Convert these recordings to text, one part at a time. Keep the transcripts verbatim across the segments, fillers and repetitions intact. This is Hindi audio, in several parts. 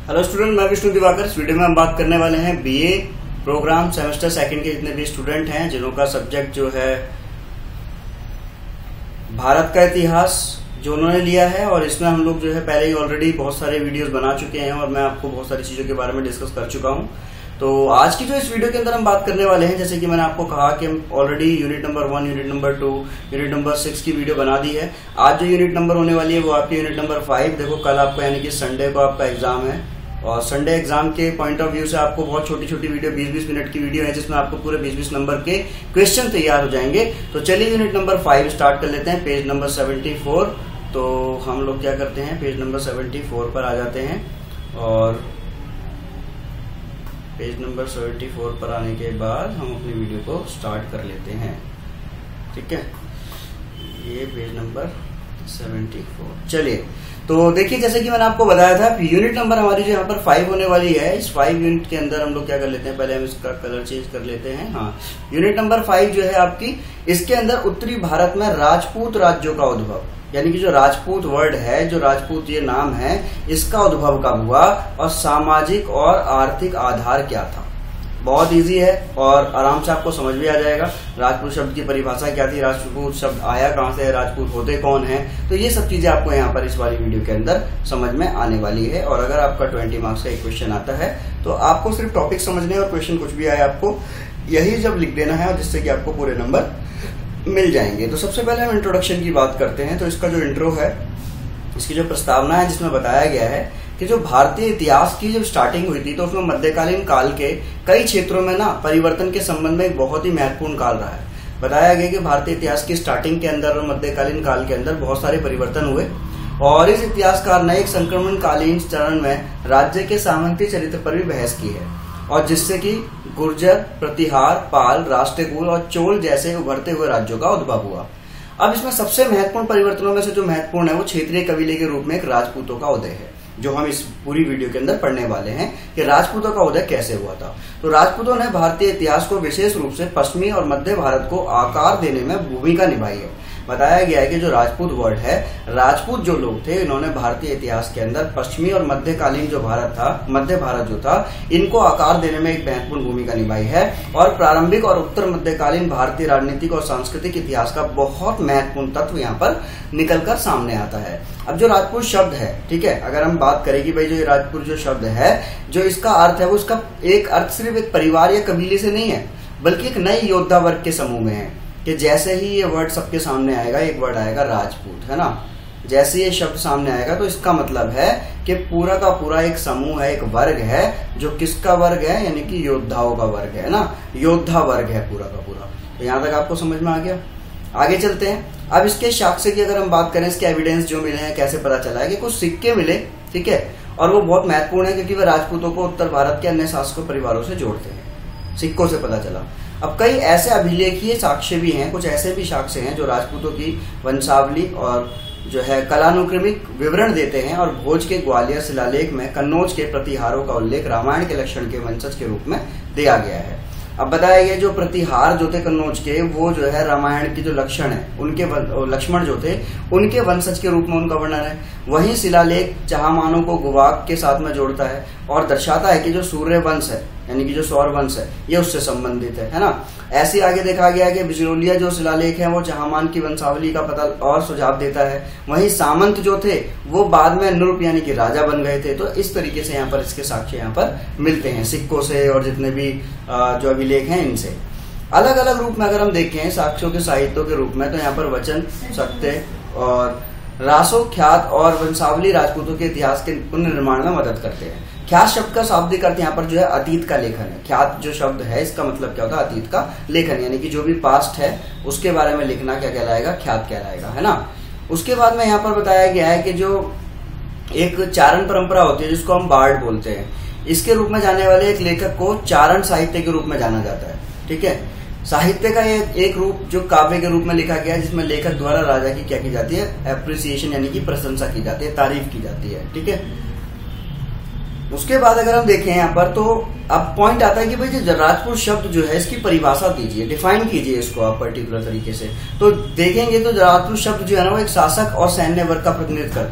हेलो स्टूडेंट, मैं विष्णु दिवाकर। इस वीडियो में हम बात करने वाले हैं बीए प्रोग्राम सेमेस्टर सेकंड के जितने भी स्टूडेंट हैं जिन्हों का सब्जेक्ट जो है भारत का इतिहास जो उन्होंने लिया है। और इसमें हम लोग जो है पहले ही ऑलरेडी बहुत सारे वीडियोस बना चुके हैं और मैं आपको बहुत सारी चीजों के बारे में डिस्कस कर चुका हूं। तो आज की जो इस वीडियो के अंदर हम बात करने वाले हैं, जैसे कि मैंने आपको कहा कि हम already unit number one, unit number two, unit number six की वीडियो बना दी है। आज जो यूनिट नंबर होने वाली है वो आपकी यूनिट नंबर फाइव। देखो कल आपको यानी कि संडे को आपका एग्जाम है और संडे एग्जाम के पॉइंट ऑफ व्यू से आपको बहुत छोटी छोटी वीडियो बीस बीस मिनट की वीडियो है जिसमें आपको पूरे बीस बीस नंबर के क्वेश्चन तैयार हो जाएंगे। तो चलिए यूनिट नंबर फाइव स्टार्ट कर लेते हैं। Page number seventy four. तो हम लोग क्या करते हैं, पेज नंबर सेवेंटी फोर पर आ जाते हैं और पेज नंबर सेवेंटी फोर पर आने के बाद हम अपनी वीडियो को स्टार्ट कर लेते हैं। ठीक है, ये पेज नंबर सेवेंटी फोर। चलिए, तो देखिए जैसे कि मैंने आपको बताया था यूनिट नंबर हमारी जो यहाँ पर फाइव होने वाली है, इस फाइव यूनिट के अंदर हम लोग क्या कर लेते हैं, पहले हम इसका कलर चेंज कर लेते हैं। हाँ, यूनिट नंबर फाइव जो है आपकी, इसके अंदर उत्तरी भारत में राजपूत राज्यों का उद्भव, यानी कि जो राजपूत वर्ड है, जो राजपूत ये नाम है, इसका उद्भव कब हुआ और सामाजिक और आर्थिक आधार क्या था। बहुत इजी है और आराम से आपको समझ भी आ जाएगा। राजपूत शब्द की परिभाषा क्या थी, राजपूत शब्द आया कहां से, राजपूत होते कौन है, तो ये सब चीजें आपको यहाँ पर इस वाली वीडियो के अंदर समझ में आने वाली है। और अगर आपका ट्वेंटी मार्क्स का एक क्वेश्चन आता है तो आपको सिर्फ टॉपिक समझने और क्वेश्चन कुछ भी आए आपको यही जब लिख देना है और जिससे कि आपको पूरे नंबर मिल जाएंगे। तो सबसे पहले हम इंट्रोडक्शन की बात करते हैं। तो इसका जो इंट्रो है, इसकी जो प्रस्तावना है जिसमें बताया गया है कि जो भारतीय इतिहास की जब स्टार्टिंग हुई थी तो उसमें मध्यकालीन काल के कई क्षेत्रों में ना परिवर्तन के संबंध में एक बहुत ही महत्वपूर्ण काल रहा है। बताया गया कि भारतीय इतिहास की स्टार्टिंग के अंदर और मध्यकालीन काल के अंदर बहुत सारे परिवर्तन हुए और इस इतिहासकार ने एक संक्रमणकालीन चरण में राज्य के सामंती चरित्र पर भी बहस की है और जिससे कि गुर्जर, प्रतिहार, पाल, राष्ट्रकूल और चोल जैसे उभरते हुए राज्यों का उद्भव हुआ। अब इसमें सबसे महत्वपूर्ण परिवर्तनों में से जो महत्वपूर्ण है वो क्षेत्रीय कबीले के रूप में एक राजपूतों का उदय है, जो हम इस पूरी वीडियो के अंदर पढ़ने वाले हैं कि राजपूतों का उदय कैसे हुआ था। तो राजपूतों ने भारतीय इतिहास को विशेष रूप से पश्चिमी और मध्य भारत को आकार देने में भूमिका निभाई है। बताया गया है कि जो राजपूत वर्ड है, राजपूत जो लोग थे, इन्होंने भारतीय इतिहास के अंदर पश्चिमी और मध्यकालीन जो भारत था, मध्य भारत जो था, इनको आकार देने में एक महत्वपूर्ण भूमिका निभाई है और प्रारंभिक और उत्तर मध्यकालीन भारतीय राजनीतिक और सांस्कृतिक इतिहास का बहुत महत्वपूर्ण तत्व यहाँ पर निकलकर सामने आता है। अब जो राजपूत शब्द है, ठीक है, अगर हम बात करें कि भाई जो ये राजपूत जो शब्द है, जो इसका अर्थ है वो उसका एक अर्थ सिर्फ एक परिवार या कबीले से नहीं है बल्कि एक नए योद्धा वर्ग के समूह में है। कि जैसे ही ये वर्ड सबके सामने आएगा, एक वर्ड आएगा राजपूत, है ना, जैसे ये शब्द सामने आएगा तो इसका मतलब है कि पूरा का पूरा एक समूह है, एक वर्ग है जो किसका वर्ग है, यानी कि योद्धाओं का वर्ग है ना, योद्धा वर्ग है पूरा का पूरा। तो यहां तक आपको समझ में आ गया। आगे चलते हैं। अब इसके साक्ष्य की अगर हम बात करें, इसके एविडेंस जो मिले हैं, कैसे पता चला है कि कुछ सिक्के मिले, ठीक है, और वो बहुत महत्वपूर्ण है क्योंकि वे राजपूतों को उत्तर भारत के अन्य शासकों परिवारों से जोड़ते हैं। सिक्कों से पता चला। अब कई ऐसे अभिलेखीय साक्ष्य भी हैं, कुछ ऐसे भी साक्ष्य हैं जो राजपूतों की वंशावली और जो है कलानुक्रमिक विवरण देते हैं और भोज के ग्वालियर शिलालेख में कन्नौज के प्रतिहारों का उल्लेख रामायण के लक्षण के वंशज के रूप में दिया गया है। अब बताया गया जो प्रतिहार जो थे कन्नौज के, वो जो है रामायण की जो लक्षण है, उनके लक्ष्मण जो थे उनके वंशज के रूप में उनका वर्णन है। वहीं शिलालेख चहामानों को गुवाक के साथ में जोड़ता है और दर्शाता है कि जो सूर्य वंश है, यानी कि जो सौर वंश है, ये उससे संबंधित है, है ना। ऐसे आगे देखा गया कि बिजनौलिया जो शिलालेख है वो चहामान की वंशावली का पता और सुझाव देता है। वहीं सामंत जो थे वो बाद में नृप यानी कि राजा बन गए थे। तो इस तरीके से यहाँ पर इसके साक्ष्य यहाँ पर मिलते हैं सिक्कों से और जितने भी जो अभिलेख हैं इनसे। अलग अलग रूप में अगर हम देखें साक्ष्यों के साहित्यों के रूप में, तो यहाँ पर वचन, सत्य और रासो, ख्यात और वंशावली राजपूतों के इतिहास के पुनर्निर्माण में मदद करते हैं। ख्यात शब्द का शाब्दिक अर्थ यहाँ पर जो है अतीत का लेखन है। ख्यात जो शब्द है इसका मतलब क्या होता है, अतीत का लेखन, यानी कि जो भी पास्ट है उसके बारे में लिखना क्या कहलाएगा, ख्यात कहलाएगा, है ना। उसके बाद में यहाँ पर बताया गया है कि जो एक चारण परंपरा होती है जिसको हम बार्ड बोलते हैं, इसके रूप में जाने वाले एक लेखक को चारण साहित्य के रूप में जाना जाता है। ठीक है, साहित्य का ये एक रूप जो काव्य के रूप में लिखा गया है जिसमें लेखक द्वारा राजा की क्या की जाती है, एप्रिसिएशन यानी कि प्रशंसा की जाती है, तारीफ की जाती है। ठीक है, उसके बाद अगर हम देखें यहाँ पर, तो अब पॉइंट आता है कि भाई जो राजपूत शब्द जो है इसकी परिभाषा दीजिए, डिफाइन कीजिए इसको आप पर्टिकुलर तरीके से। तो देखेंगे तो राजपूत शब्द जो है ना वो एक शासक और सैन्य वर्ग का प्रतिनिधित्व करता है।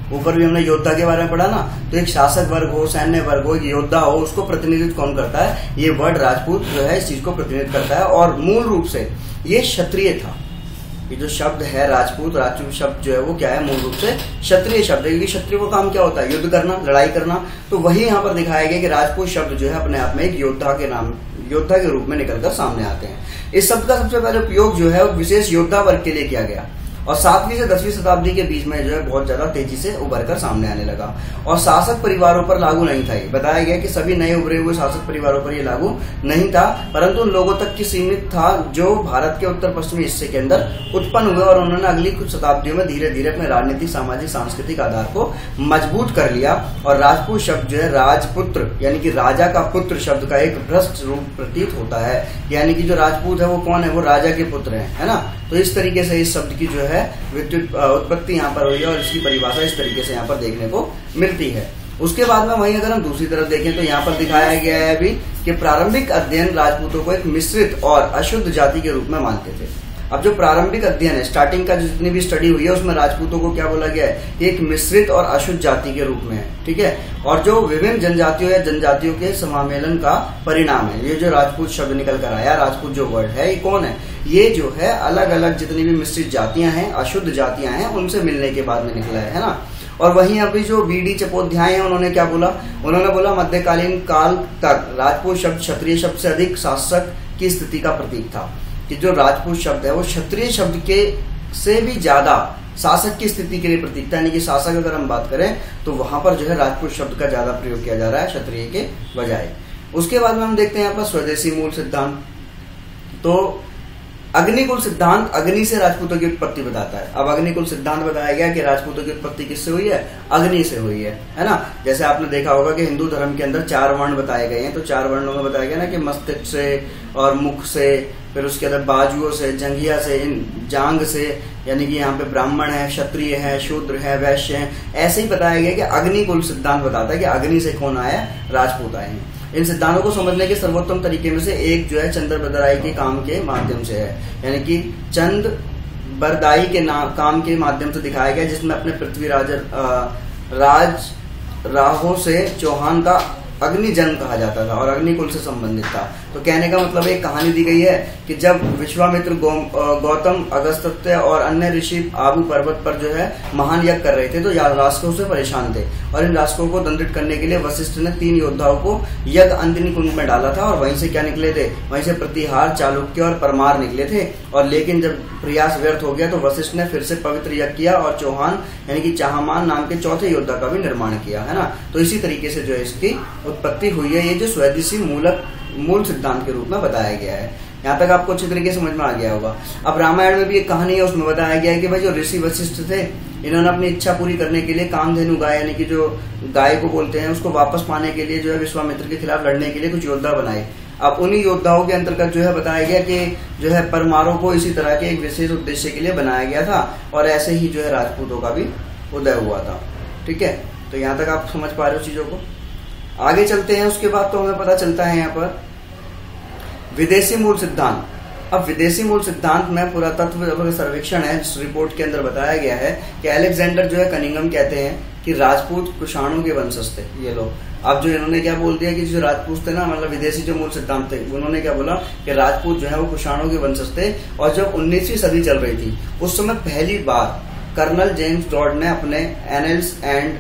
ऊपर भी हमने योद्धा के बारे में पढ़ा ना, तो एक शासक वर्ग हो, सैन्य वर्ग हो, एक योद्धा हो, उसको प्रतिनिधित्व कौन करता है? ये वर्ड राजपूत जो है इस चीज को प्रतिनिधित्व करता है। और मूल रूप से ये क्षत्रिय था। ये जो शब्द है राजपूत, राजपूत शब्द जो है वो क्या है? मूल रूप से क्षत्रिय शब्द है, क्योंकि क्षत्रिय को काम क्या होता है? युद्ध करना, लड़ाई करना। तो वही यहाँ पर दिखाया गया कि राजपूत शब्द जो है अपने आप में एक योद्धा के नाम योद्धा के रूप में निकलकर सामने आते हैं। इस शब्द का सबसे पहले उपयोग जो है वो विशेष योद्धा वर्ग के लिए किया गया और सातवीं से दसवीं शताब्दी के बीच में जो है बहुत ज्यादा तेजी से उभर कर सामने आने लगा और शासक परिवारों पर लागू नहीं था। ये बताया गया कि सभी नए उभरे हुए शासक परिवारों पर ये लागू नहीं था, परंतु उन लोगों तक की सीमित था जो भारत के उत्तर पश्चिमी हिस्से के अंदर उत्पन्न हुए और उन्होंने अगली कुछ शताब्दियों में धीरे धीरे अपने राजनीतिक, सामाजिक, सांस्कृतिक आधार को मजबूत कर लिया। और राजपूत शब्द जो है राजपुत्र यानी कि राजा का पुत्र शब्द का एक भ्रष्ट रूप प्रतीत होता है, यानी कि जो राजपूत है वो कौन है? वो राजा के पुत्र है, है ना। तो इस तरीके से इस शब्द की जो है उत्पत्ति यहाँ पर हुई है और इसकी परिभाषा इस तरीके से यहाँ पर देखने को मिलती है। उसके बाद में वहीं अगर हम दूसरी तरफ देखें तो यहाँ पर दिखाया गया है अभी कि प्रारंभिक अध्ययन राजपूतों को एक मिश्रित और अशुद्ध जाति के रूप में मानते थे। अब जो प्रारंभिक अध्ययन है, स्टार्टिंग का जितनी भी स्टडी हुई है उसमें राजपूतों को क्या बोला गया है? एक मिश्रित और अशुद्ध जाति के रूप में है, ठीक है। और जो विभिन्न जनजातियों या जनजातियों के समामेलन का परिणाम है। ये जो राजपूत शब्द निकल कर आया, राजपूत जो वर्ड है, ये कौन है? ये जो है अलग अलग जितनी भी मिश्रित जातियां हैं, अशुद्ध जातियां हैं, उनसे मिलने के बाद में निकला है, है ना। और वहीं अभी जो बी डी चट्टोपाध्याय हैं उन्होंने क्या बोला? उन्होंने बोला मध्यकालीन काल तक राजपूत शब्द क्षत्रिय शब्द से अधिक शासक की स्थिति का प्रतीक था, कि जो राजपूत शब्द है वो क्षत्रिय शब्द के से भी ज्यादा शासक की स्थिति के लिए प्रतीक था। यानी कि शासक अगर हम बात करें तो वहां पर जो है राजपूत शब्द का ज्यादा प्रयोग किया जा रहा है क्षत्रिय के बजाय। उसके बाद में हम देखते हैं यहाँ पर स्वदेशी मूल सिद्धांत। तो अग्निकुल सिद्धांत अग्नि से राजपूतों की उत्पत्ति बताता है। अब अग्निकुल सिद्धांत बताया गया कि राजपूतों की उत्पत्ति किससे हुई है? अग्नि से हुई है, है ना। जैसे आपने देखा होगा कि हिंदू धर्म के अंदर चार वर्ण बताए गए हैं, तो चार वर्णों में बताया गया ना कि मस्तिष्क से और मुख से, फिर उसके अंदर बाजुओं से, जंघिया से, जांग से, यानी कि यहाँ पे ब्राह्मण है, क्षत्रिय है, शूद्र है, वैश्य है। ऐसे ही बताया गया कि अग्निकुल सिद्धांत बताता है कि अग्नि से कौन आया? राजपूत आए हैं। इन सिद्धांतों को समझने के सर्वोत्तम तरीके में से एक जो है चंद्र बरदाई के काम के माध्यम से है, यानी कि चंद बरदाई के नाम काम के माध्यम से दिखाया गया, जिसमें अपने पृथ्वीराज राज राहो से चौहान का अग्नि जन्म कहा जाता था और अग्निकुल से संबंधित था। तो कहने का मतलब एक कहानी दी गई है कि जब विश्वामित्र गौतम अगस्त्य और अन्य ऋषि आबू पर्वत पर जो है महान यज्ञ कर रहे थे तो राक्षसों से परेशान थे और इन राक्षसों को दंडित करने के लिए वशिष्ठ ने तीन योद्धाओं को यज्ञ अंतिम कुंड में डाला था और वहीं से क्या निकले थे? वहीं से प्रतिहार, चालुक्य और परमार निकले थे। और लेकिन जब प्रयास व्यर्थ हो गया तो वशिष्ठ ने फिर से पवित्र यज्ञ किया और चौहान यानी कि चाहमान नाम के चौथे योद्धा का भी निर्माण किया, है ना। तो इसी तरीके से जो है इसकी उत्पत्ति हुई है। ये जो स्वदेशी मूलक मूल सिद्धांत के रूप में बताया गया है। यहाँ तक आपको अच्छी तरीके से समझ में आ गया होगा। अब रामायण में भी एक कहानी है, उसमें बताया गया है कि भाई जो ऋषि वशिष्ठ थे, इन्होंने अपनी इच्छा पूरी करने के लिए कामधेनु गाय यानी कि जो गाय को बोलते हैं उसको वापस पाने के लिए जो है विश्वामित्र के खिलाफ लड़ने के लिए कुछ योद्धा बनाए। अब उन्हीं योद्धाओं के अंतर्गत जो है बताया गया कि जो है परमारों को इसी तरह के एक विशेष उद्देश्य के लिए बनाया गया था और ऐसे ही जो है राजपूतों का भी उदय हुआ था। ठीक है, तो यहाँ तक आप समझ पा रहे हो चीजों को। आगे चलते हैं। उसके बाद तो हमें पता चलता है यहाँ पर विदेशी मूल सिद्धांत। अब विदेशी मूल सिद्धांत में पुरातत्व सर्वेक्षण है, जिस रिपोर्ट के अंदर बताया गया है कि अलेक्जेंडर जो है कनिंगम कहते हैं कि राजपूत कुषाणों के वंशज थे ये लोग। अब जो इन्होंने क्या बोल दिया कि जो राजपूत थे ना, मतलब विदेशी जो मूल सिद्धांत थे, उन्होंने क्या बोला कि राजपूत जो है वो कुषाणों के वंशज थे। और जब उन्नीसवीं सदी चल रही थी उस समय पहली बार कर्नल जेम्स डॉड ने अपने annals and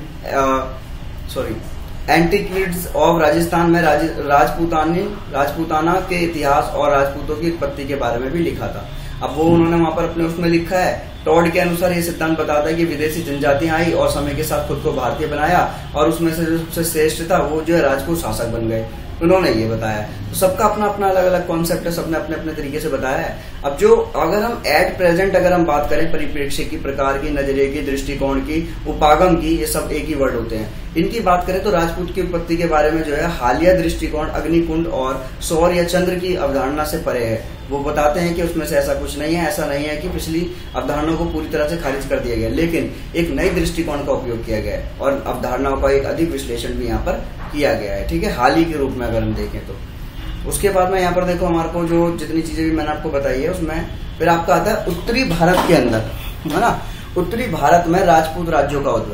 sorry antiquities of Rajasthan में राज, राजपूतानी राजपूताना के इतिहास और राजपूतों की उत्पत्ति के बारे में भी लिखा था। अब वो उन्होंने वहां पर अपने उसमें लिखा है। टॉड के अनुसार ये सिद्धांत बताता है कि विदेशी जनजातियां आई और समय के साथ खुद को भारतीय बनाया और उसमें से जो सबसे श्रेष्ठ था वो जो है राजपूत शासक बन गए। उन्होंने ये बताया। तो सबका अपना अपना अलग अलग कॉन्सेप्ट है, सबने अपने अपने तरीके से बताया है। अब जो अगर हम एट प्रेजेंट अगर हम बात करें परिप्रेक्ष्य की, प्रकार की, नजरिए की, दृष्टिकोण की, उपागम की, ये सब एक ही वर्ड होते हैं। इनकी बात करें तो राजपूत की उत्पत्ति के बारे में जो है हालिया दृष्टिकोण अग्निकुंड और सौर या चंद्र की अवधारणा से परे है। वो बताते हैं कि उसमें से ऐसा कुछ नहीं है, ऐसा नहीं है कि पिछली अवधारणाओं को पूरी तरह से खारिज कर दिया गया, लेकिन एक नई दृष्टिकोण का उपयोग किया गया है और अवधारणाओं का एक अधिक विश्लेषण भी यहाँ पर किया गया है। ठीक है, हाल ही के रूप में अगर हम देखें तो। उसके बाद में यहाँ पर देखो हमारे को जो जितनी चीजें भी मैंने आपको बताई है उसमें फिर आपका आता है उत्तरी भारत के अंदर, है ना। उत्तरी भारत में राजपूत राज्यों का उद्भव।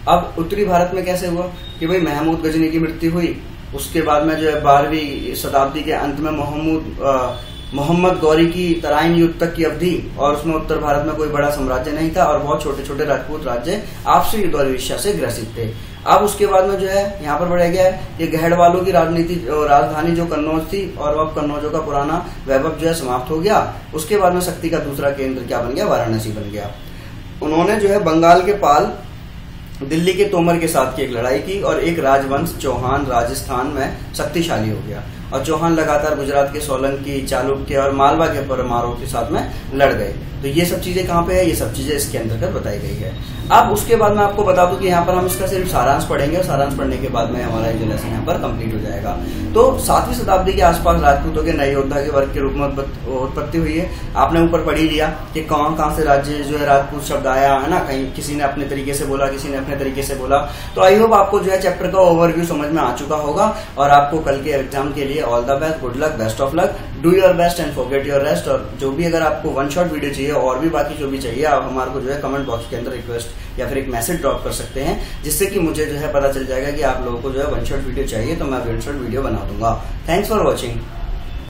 अब उत्तरी भारत में कैसे हुआ कि भाई महमूद गजनी की मृत्यु हुई, उसके बाद में जो है बारहवीं शताब्दी के अंत में मोहम्मद मोहम्मद गौरी की तराइन युद्ध तक की अवधि, और उसमें उत्तर भारत में कोई बड़ा साम्राज्य नहीं था और बहुत छोटे छोटे राजपूत राज्य आपसी युद्ध और ईर्ष्या से ग्रसित थे। अब उसके बाद में जो है यहाँ पर बढ़ गया है कि गहड़वालों की राजनीति राजधानी जो कन्नौज थी, और अब कन्नौजों का पुराना वैभव जो है समाप्त हो गया। उसके बाद में शक्ति का दूसरा केंद्र क्या बन गया, वाराणसी बन गया। उन्होंने जो है बंगाल के पाल दिल्ली के तोमर के साथ की एक लड़ाई की और एक राजवंश चौहान राजस्थान में शक्तिशाली हो गया, और चौहान लगातार गुजरात के सोलंकी, चालुक्य और मालवा के परमारों के साथ में लड़ गए। तो ये सब चीजें कहाँ पे है, ये सब चीजें इसके अंतर्गत बताई गई है। अब उसके बाद मैं आपको बता दूं कि यहाँ पर हम इसका सिर्फ सारांश पढ़ेंगे, और सारांश पढ़ने के बाद में हमारा ये लेसन यहाँ पर कंप्लीट हो जाएगा। तो सातवीं शताब्दी के आसपास राजपूतों के नए योद्धा के वर्ग के रूप में उत्पत्ति हुई है। आपने ऊपर पढ़ ही लिया कि कहाँ कहाँ से राज्य जो है राजपूत शब्द आया है ना, कहीं किसी ने अपने तरीके से बोला, किसी ने अपने तरीके से बोला। तो आई होप आपको जो है चैप्टर का ओवरव्यू समझ में आ चुका होगा, और आपको कल के एग्जाम के लिए all the best, good luck, best of luck, do your best and forget your rest. और जो भी अगर आपको वन शॉट वीडियो चाहिए और भी बाकी जो भी चाहिए, आप हमारे को जो है कमेंट बॉक्स के अंदर रिक्वेस्ट या फिर एक मैसेज ड्रॉप कर सकते हैं, जिससे कि मुझे जो है पता चल जाएगा कि आप लोगों को जो है वन शॉट वीडियो चाहिए, तो मैं वन शॉट वीडियो बना दूंगा। Thanks for watching.